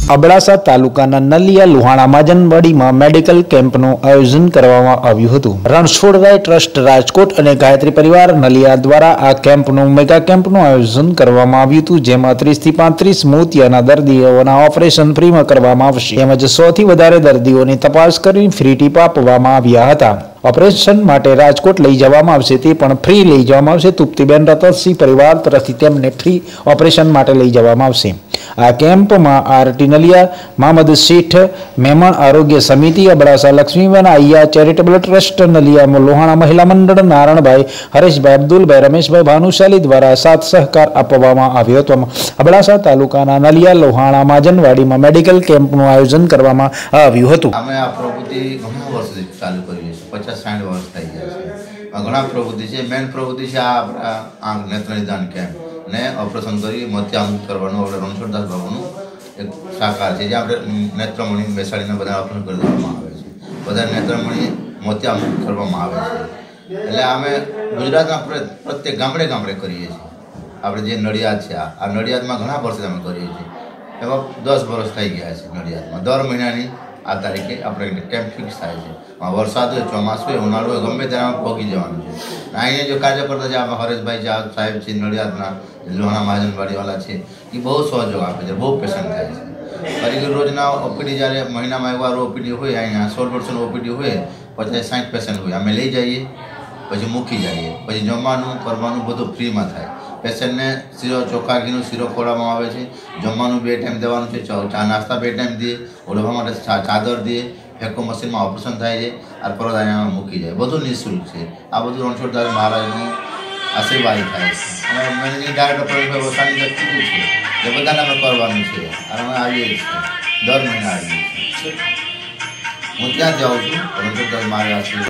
અબડાસા તાલુકાના નલિયા લુહાણા માજનવાડીમાં મેડિકલ કેમ્પનું આયોજન કરવામાં આવ્યું હતું। રણછોડરાય ટ્રસ્ટ રાજકોટ અને ગાયત્રી પરિવાર નલિયા દ્વારા આ કેમ્પનું મેગા કેમ્પનું આયોજન કરવામાં આવ્યું હતું, જેમાં 30 થી 35 મોતિયાના દર્દીઓના ઓપરેશન ફ્રીમાં કરવામાં આવશે, તેમજ 100 થી વધારે દર્દીઓની તપાસ કરી ફ્રી ટીપ આપવામાં આવ્યા હતા। ऑपरेशन माटे राजकोट लई जवामां आवशे, ते पण फ्री लई जवामां आवशे। तृप्तिबेन रतनसिंह परिवार तरफथी तेमने फ्री ऑपरेशन माटे लई जवामां आवशे। आ केम्प में आरटी नलिया, महमद शेठ, मेमण आरोग्य समिति, अबड़ासा लक्ष्मीबेन अय्या चेरिटेबल ट्रस्ट नलिया, लोहाणा महिला मंडल, नारायणभाई, हरेशभाई, अब्दुलभाई, रमेशभाई भानुशाली द्वारा साथ सहकार आपवामां આવ્યો હતો। अबड़ासा तालुकाना नलिया लोहाणा माजनवाड़ीमां मेडिकल केम्पनुं आयोजन करवामां આવ્યું હતું। અમે આ પ્રવૃત્તિ ઘણા વર્ષથી ચાલુ કરી છે, 50-60 વર્ષ થઈ ગયા છે। ઘણા પ્રવૃત્તિ છે, મેન પ્રવૃત્તિ છે આ નેત્ર નિદાન કેમ્પ ને ઓપરેશન કરી મોતિયા મુક્ત કરવાનું આપણે રણછોડદાસ બાબુનું એક સાકાર છે, જે આપણે નેત્રમણી બેસાડીને બધા ઓપરેશન કરી દેવામાં આવે છે। બધા નેત્રમણી મોતિયા મુક્ત કરવામાં આવે છે। એટલે અમે ગુજરાતના પ્રત્યેક ગામડે ગામડે કરીએ છીએ। આપણે જે નડિયાદ છે, આ નડિયાદમાં ઘણા વર્ષથી અમે કરીએ છીએ। એમાં 10 વર્ષ થઈ ગયા છે। નડિયાદમાં દર મહિનાની આ તારીખે આપણે કેમ્પ ફિક્સ થાય છે। વરસાદ હોય, ચોમાસું હોય, ઉનાળું હોય, ગમે ત્યારે પહોંચી જવાનું છે। અહીંયા જો કાર્ય કરતા છે આમાં હરેશભાઈ સાહેબ છે, નડિયાદના લોહાણા મહાજનવાડીવાળા છે, એ બહુ સહયોગ આપે છે, બહુ પેશન્ટ થાય છે। ખરેખર રોજના ઓપીડી જ્યારે મહિનામાં એકવાર ઓપીડી હોય, અહીંયા 100-150 ઓપીડી હોય, 50-60 પેશન્ટ હોય, અમે લઈ જઈએ, પછી મૂકી જઈએ, પછી જમવાનું કરવાનું બધું ફ્રીમાં થાય। પેશન્ટને શીરો ચોખા ઘીનો શીરો ખવડાવવામાં આવે છે, જમવાનું 2 ટાઈમ દેવાનું છે, ચા નાસ્તા 2 ટાઈમ દઈએ, ઓળખવા માટે ચાદર દઈએ, ફેકો મશીનમાં ઓપરેશન થાય છે, આ પરત અહીંયા મૂકી જાય, બધું નિઃશુલ્ક છે। આ બધું રણછોડદાસ મહારાજનું આશીર્વાદ થાય છે। અને મેનેજિંગ ડાયરેક્ટર પરેશભાઈ વસાણી કીધું છે કે બધાને અમે કરવાનું છે, અને અમે આવીએ છીએ, દર મહિને આવીએ છીએ। હું ત્યાં જ જાઉં છું, રણછોડદાસ મહારાજ